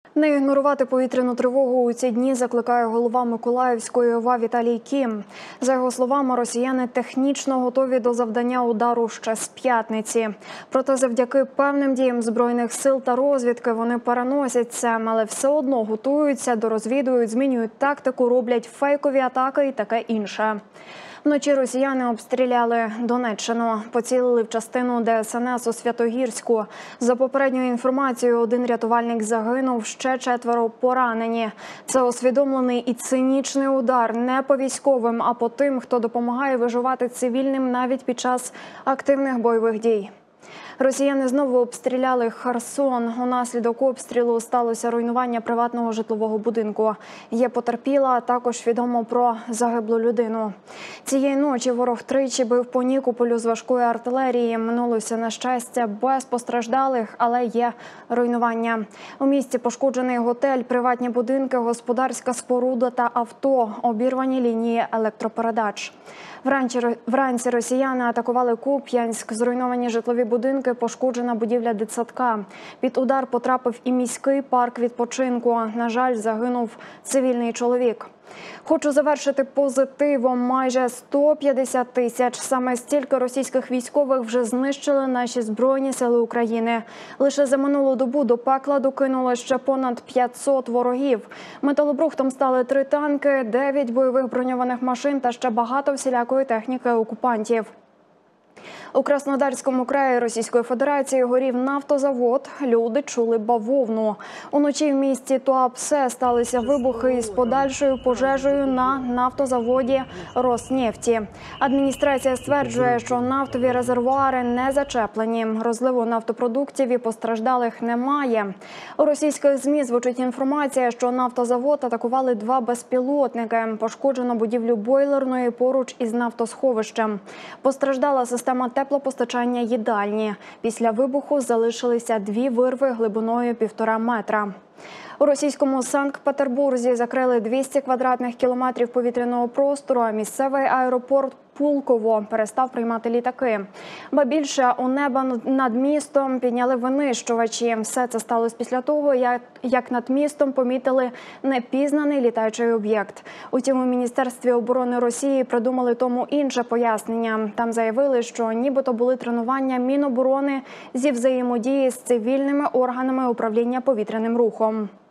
Не ігнорувати повітряну тривогу у ці дні закликає голова Миколаївської ОВА Віталій Кім. За його словами, росіяни технічно готові до завдання удару ще з п'ятниці. Проте завдяки певним діям Збройних сил та розвідки вони переносяться, але все одно готуються, дорозвідують, змінюють тактику, роблять фейкові атаки і таке інше. Вночі росіяни обстріляли Донеччину, поцілили в частину ДСНС у Святогірську. За попередньою інформацією, один рятувальник загинув, ще 4 поранені. Це усвідомлений і цинічний удар не по військовим, а по тим, хто допомагає виживати цивільним навіть під час активних бойових дій. Росіяни знову обстріляли Херсон. Унаслідок обстрілу сталося руйнування приватного житлового будинку. Є потерпіла, а також відомо про загиблу людину. Цієї ночі ворог тричі бив по Нікополю з важкої артилерії. Минулося, на щастя, без постраждалих, але є руйнування. У місті пошкоджений готель, приватні будинки, господарська споруда та авто, обірвані лінії електропередач. Вранці росіяни атакували Куп'янськ, зруйновані житлові будинки, пошкоджена будівля дитсадка. Під удар потрапив і міський парк відпочинку. На жаль, загинув цивільний чоловік. Хочу завершити позитивом. Майже 150 тисяч. Саме стільки російських військових вже знищили наші Збройні сили України. Лише за минулу добу до пекла докинули ще понад 500 ворогів. Металобрухтом стали 3 танки, 9 бойових броньованих машин та ще багато всілякої техніки окупантів. У Краснодарському краї Російської Федерації горів нафтозавод. Люди чули бавовну. Уночі в місті Туапсе сталися вибухи із подальшою пожежею на нафтозаводі «Роснефті». Адміністрація стверджує, що нафтові резервуари не зачеплені. Розливу нафтопродуктів і постраждалих немає. У російських ЗМІ звучить інформація, що нафтозавод атакували 2 безпілотники. Пошкоджено будівлю бойлерної поруч із нафтосховищем. Постраждала система теплопостачання їдальні. Після вибуху залишилися 2 вирви глибиною 1,5 метра. У російському Санкт-Петербурзі закрили 200 квадратних кілометрів повітряного простору, а місцевий аеропорт Пулково перестав приймати літаки. Ба більше, у небо над містом підняли винищувачі. Все це сталося після того, як над містом помітили непізнаний літаючий об'єкт. Утім, у Міністерстві оборони Росії придумали тому інше пояснення. Там заявили, що нібито були тренування Міноборони зі взаємодії з цивільними органами управління повітряним рухом.